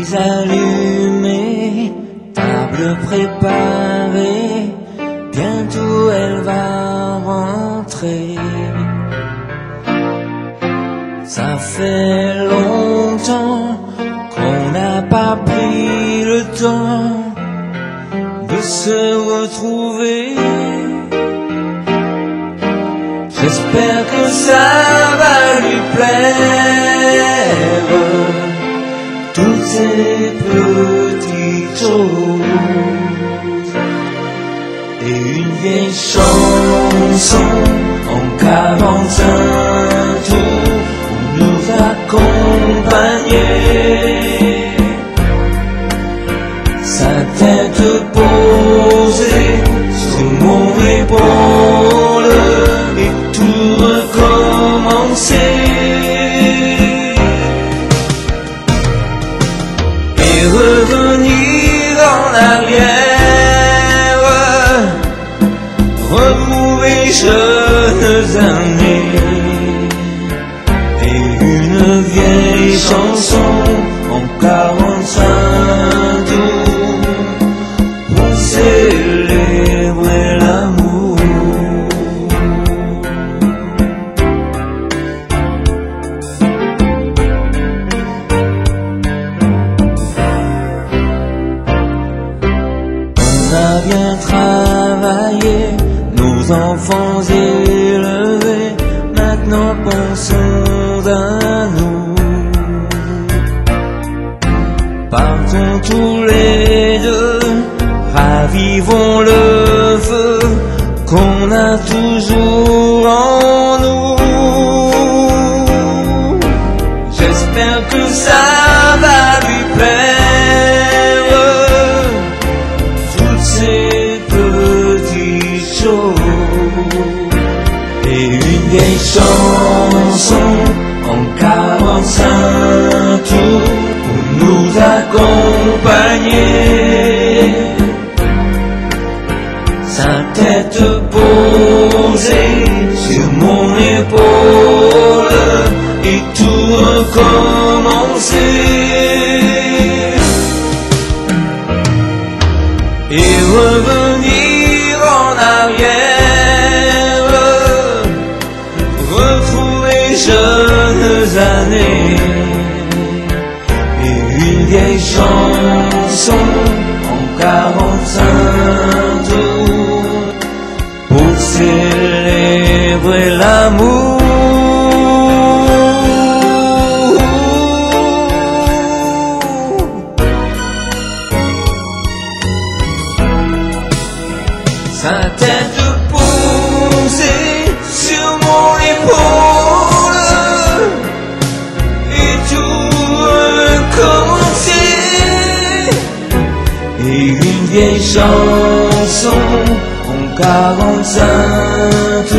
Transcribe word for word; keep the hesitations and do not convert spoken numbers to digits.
allumée, table préparée, bientôt elle va rentrer. Ça fait longtemps qu'on n'a pas pris le temps de se retrouver. J'espère que ça va lui plaire, toutes ces petites choses. Et une vieille chanson en quarante-cinq tours pour nous accompagner. Sa tête posée sur mon épaule et tout recommencer. Et revenir en arrière, retrouver jeunes années. Et une vieille chanson en quarante-cinq tours pour célébrer l'amour. On a bien travaillé, nos enfants élevés, maintenant pensons à nous. Partons tous les deux, ravivons le feu qu'on a toujours en nous. J'espère que ça va lui plaire, toutes ces petites choses. Et une vieille chanson en quarante-cinq tours pour nous accompagner. Sa tête posée sur mon épaule et tout recommencer. Et revenir en arrière, retrouver jeunes années. Et une vieille chanson en quarante-cinq tours pour célébrer l'amour. Sa tête posée sur mon épaule et tout recommencer. Et une vieille chanson en quarante-cinq